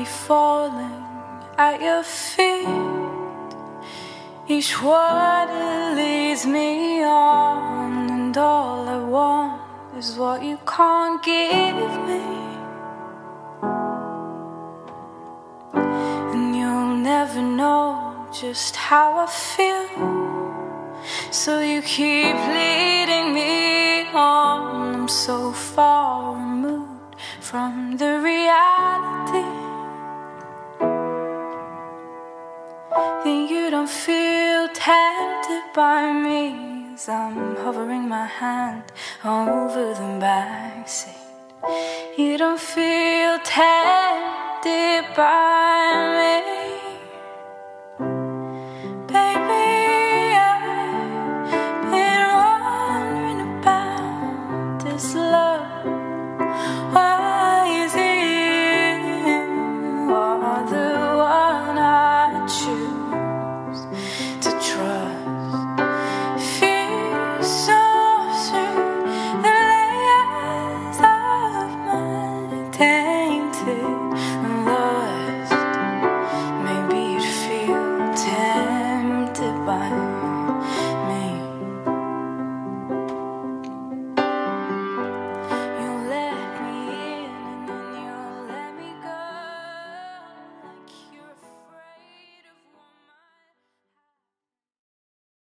falling at your feet. Each word it leads me on, and all I want is what you can't give me. And you'll never know just how I feel, so you keep leading me on. I'm so far removed from the reality that you don't feel tempted by me as I'm hovering my hand over the backseat. You don't feel tempted by me.